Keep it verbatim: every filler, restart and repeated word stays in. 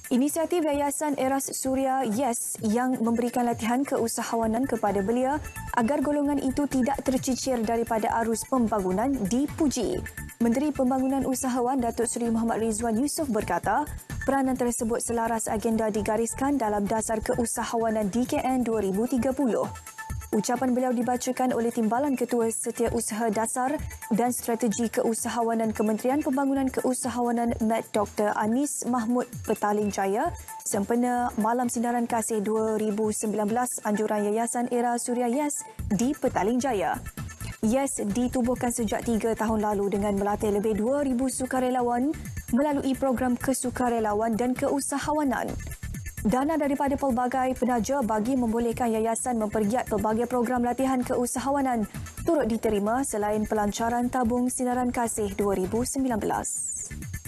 Inisiatif Yayasan Eras Suria YES yang memberikan latihan keusahawanan kepada belia agar golongan itu tidak tercicir daripada arus pembangunan dipuji. Menteri Pembangunan Usahawan Datuk Seri Muhammad Rizwan Yusof berkata, peranan tersebut selaras agenda digariskan dalam Dasar Keusahawanan D K N dua ribu tiga puluh. Ucapan beliau dibacakan oleh Timbalan Ketua Setiausaha Dasar dan Strategi Keusahawanan Kementerian Pembangunan Keusahawanan M E T Doktor Anis Mahmud Petaling Jaya sempena Malam Sinaran Kasih dua ribu sembilan belas anjuran Yayasan Era Suria YES di Petaling Jaya. YES ditubuhkan sejak tiga tahun lalu dengan melatih lebih dua ribu sukarelawan melalui program kesukarelawan dan keusahawanan. Dana daripada pelbagai penaja bagi membolehkan yayasan mempergiat pelbagai program latihan keusahawanan turut diterima selain pelancaran tabung sinaran kasih dua ribu sembilan belas.